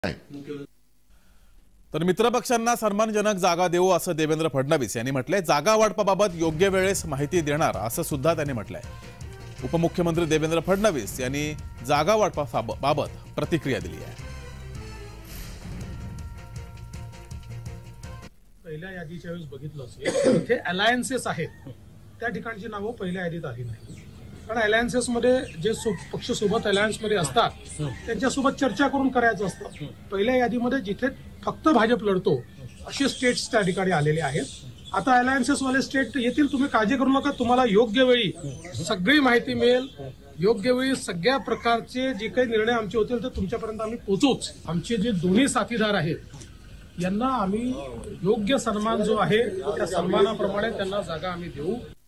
तर मित्रपक्षांना सन्मानजनक जागा देऊ असं देवेंद्र फडणवीस यांनी म्हटलंय। जागा वाटपाबाबत योग्य वेळेस माहिती देणार असं सुद्धा त्यांनी म्हटलंय। उपमुख्यमंत्री देवेंद्र फडणवीस यांनी जागा वाटपाबाबत प्रतिक्रिया दिली आहे। पहिल्या यादीच्या वेळेस बघितलं असेल इथे अलायन्सेस आहेत, त्या ठिकाणची नावं पहिल्या यादीत आली नाही। कारण अलायन्सेस मध्ये जे पक्ष सोबत अलायन्स मध्ये असतात त्यांच्यासोबत चर्चा करून करायचं असतं। पहिल्या यादीमध्ये जिथे फक्त भाजप लढतो असे स्टेट्स त्या ठिकाणी आलेले आहेत। आता अलायन्सेस वाले स्टेट येतील, तुम्ही काळजी करू नका, तुम्हाला योग्य वेळी सगळी माहिती मिळेल। योग्य वेळी सगळ्या प्रकारचे जे काही निर्णय आमचे होतील ते तुमच्यापर्यंत आम्ही पोहोचूच। आमचे जे दोन्ही साथीदार आहेत यांना आम्ही योग्य सन्मान जो आहे त्या सन्मानाप्रमाणे त्यांना जागा आम्ही देऊ।